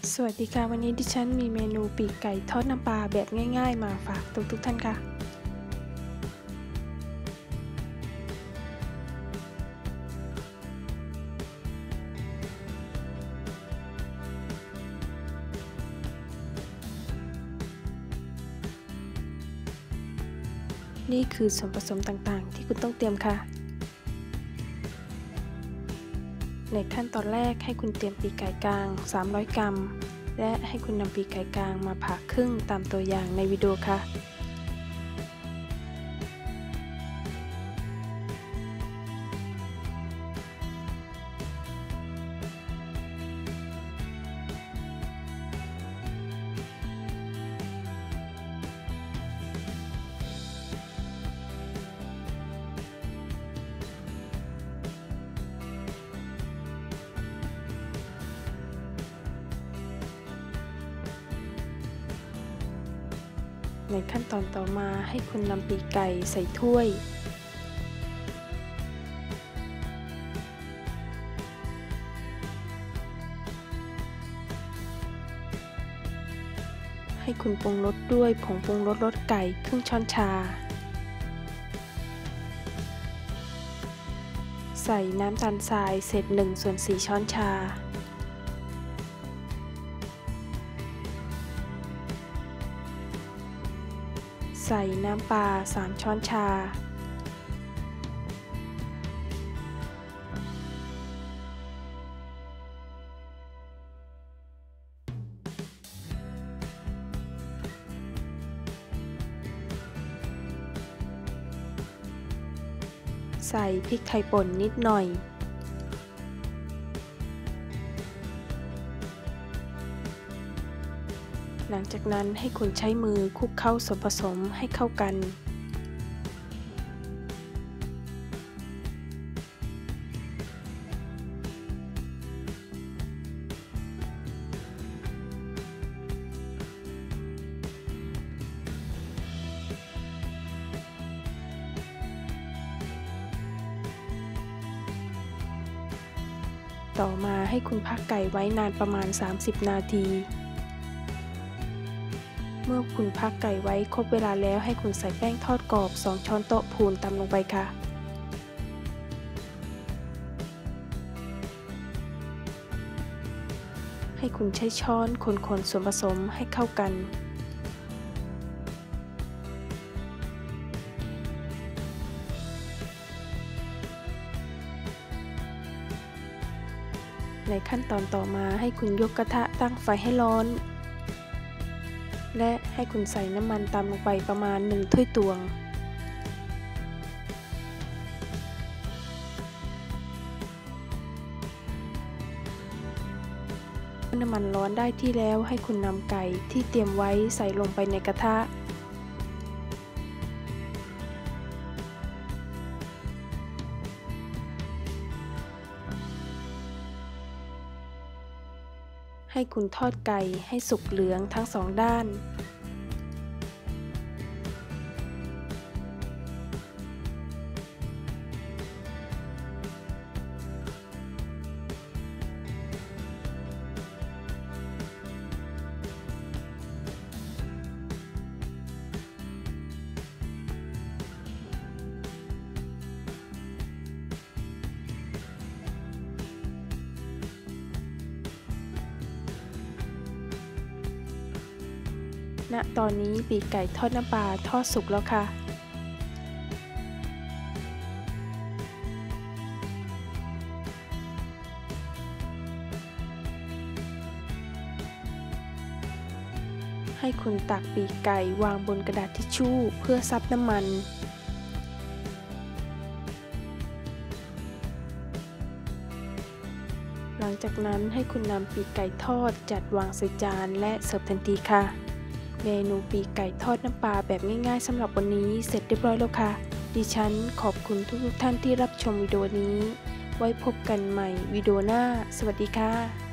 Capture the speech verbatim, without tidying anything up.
สวัสดีค่ะวันนี้ดิฉันมีเมนูปีกไก่ทอดน้ำปลาแบบง่ายๆมาฝากทุกทุกท่านค่ะนี่คือส่วนผสมต่างๆที่คุณต้องเตรียมค่ะในขั้นตอนแรกให้คุณเตรียมปีกไก่กลางสามร้อยกรัมและให้คุณนำปีกไก่กลางมาผ่าครึ่งตามตัวอย่างในวิดีโอค่ะในขั้นตอนต่อมาให้คุณนำปีกไก่ใส่ถ้วยให้คุณปรุงรสด้วยผงปรุงรสรสไก่ครึ่งช้อนชาใส่น้ำตาลทรายเศษหนึ่งส่วนสี่ช้อนชาใส่น้ำปลาสามช้อนชาใส่พริกไทยป่นนิดหน่อยหลังจากนั้นให้คุณใช้มือคลุกเข้าส่วนผสมให้เข้ากันต่อมาให้คุณพักไก่ไว้นานประมาณสามสิบนาทีเมื่อคุณพักไก่ไว้ครบเวลาแล้วให้คุณใส่แป้งทอดกรอบสองช้อนโต๊ะพูนตามลงไปค่ะให้คุณใช้ช้อนคนๆส่วนผสมให้เข้ากันในขั้นตอนต่อมาให้คุณยกกระทะตั้งไฟให้ร้อนและให้คุณใส่น้ำมันตามลงไปประมาณหนึ่งถ้วยตวงน้ำมันร้อนได้ที่แล้วให้คุณนำไก่ที่เตรียมไว้ใส่ลงไปในกระทะให้คุณทอดไก่ให้สุกเหลืองทั้งสองด้านณตอนนี้ปีกไก่ทอดน้ำปลาทอดสุกแล้วค่ะให้คุณตักปีกไก่วางบนกระดาษทิชชู่เพื่อซับน้ำมันหลังจากนั้นให้คุณนำปีกไก่ทอดจัดวางใส่จานและเสิร์ฟทันทีค่ะเมนูปีกไก่ทอดน้ำปลาแบบง่ายๆสำหรับวันนี้เสร็จเรียบร้อยแล้วค่ะดิฉันขอบคุณทุกๆท่านที่รับชมวิดีโอนี้ไว้พบกันใหม่วิดีโอหน้าสวัสดีค่ะ